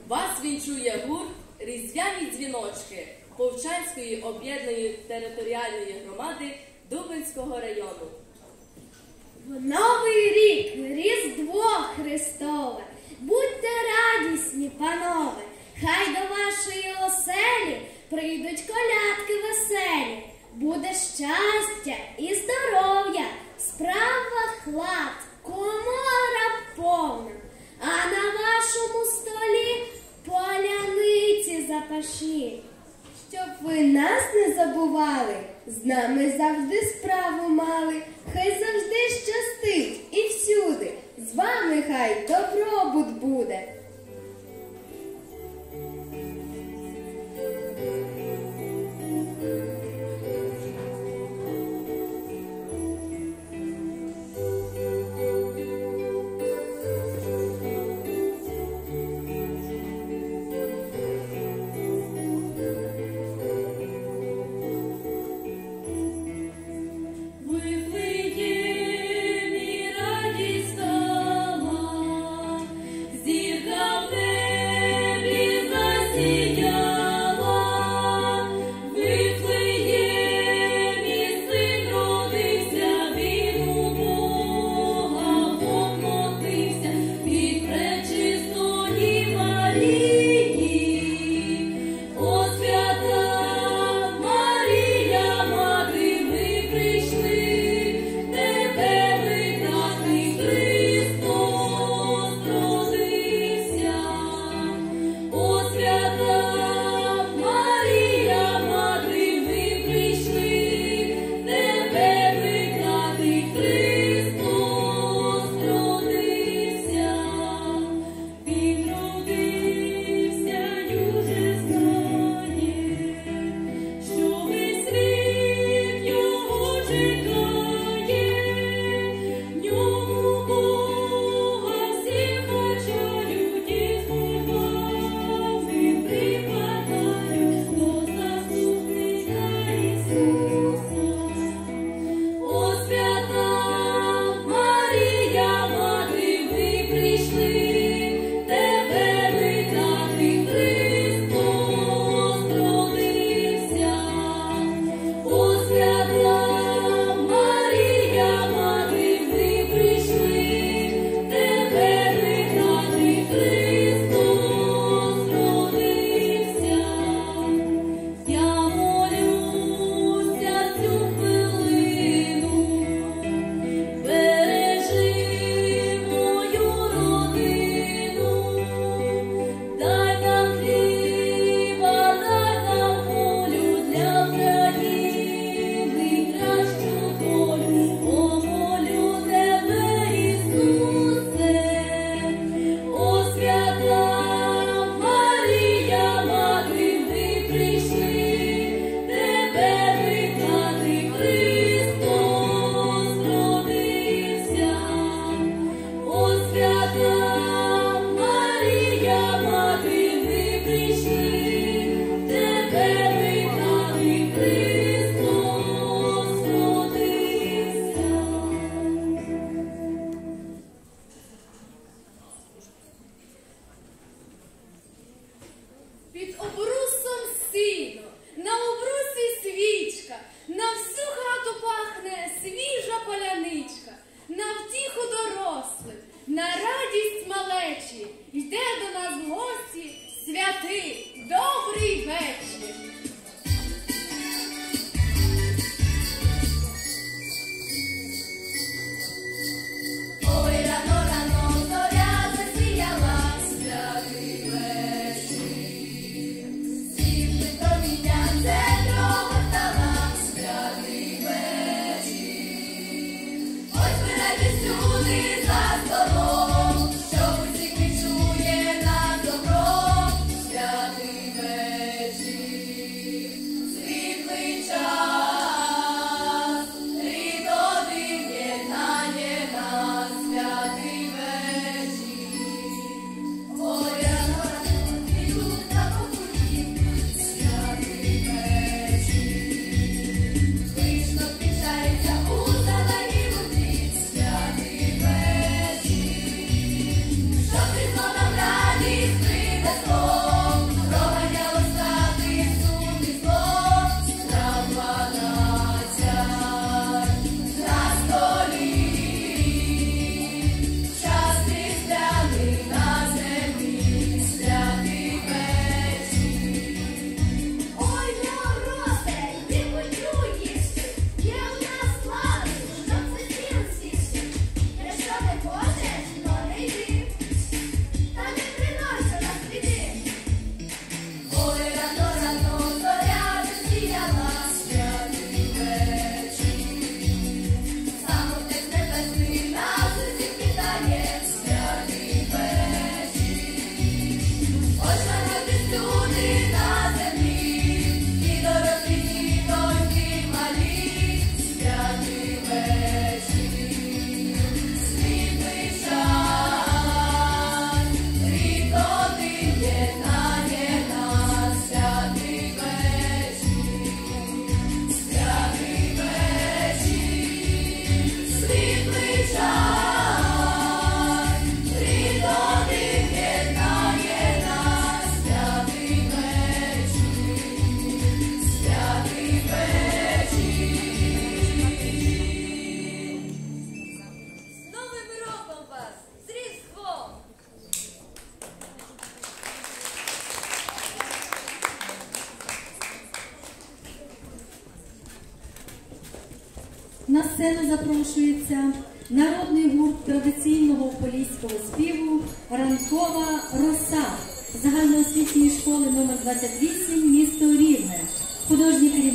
Вас вінчує гурт «Різдвяні дзвіночки» Повчанської об'єднаної територіальної громади Дубенського району. В Новий рік, Різдво Христове, будьте радісні, панове, хай до вашої оселі прийдуть колядки веселі. Буде щастя і здоров'я, справа лад, комора повна, а на вашому столі поляниці запашні. Щоб ви нас не забували, з нами завжди справу мали, хай завжди щастить і всюди, з вами хай добробут буде. На сцену запрошується народний гурт традиційного поліського співу «Ранкова роса» загальноосвітньої школи номер 28 місто Рівне. Художній керівник